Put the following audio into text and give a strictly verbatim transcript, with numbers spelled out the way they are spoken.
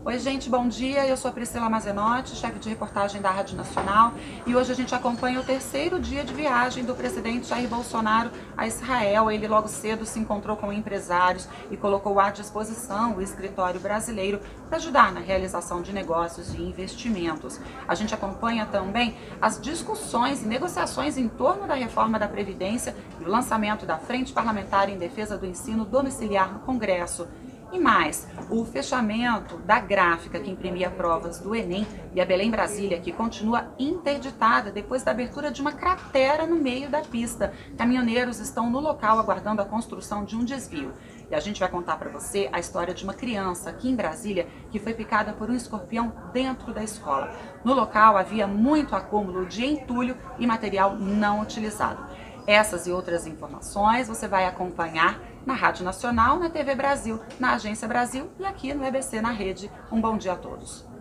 Oi gente, bom dia, eu sou a Priscila Mazenotti, chefe de reportagem da Rádio Nacional, e hoje a gente acompanha o terceiro dia de viagem do presidente Jair Bolsonaro a Israel. Ele logo cedo se encontrou com empresários e colocou à disposição o escritório brasileiro para ajudar na realização de negócios e investimentos. A gente acompanha também as discussões e negociações em torno da reforma da Previdência e o lançamento da Frente Parlamentar em Defesa do Ensino Domiciliar no Congresso. E mais, o fechamento da gráfica que imprimia provas do Enem e a Belém Brasília, que continua interditada depois da abertura de uma cratera no meio da pista. Caminhoneiros estão no local aguardando a construção de um desvio. E a gente vai contar para você a história de uma criança aqui em Brasília que foi picada por um escorpião dentro da escola. No local havia muito acúmulo de entulho e material não utilizado. Essas e outras informações você vai acompanhar na Rádio Nacional, na T V Brasil, na Agência Brasil e aqui no E B C na Rede. Um bom dia a todos.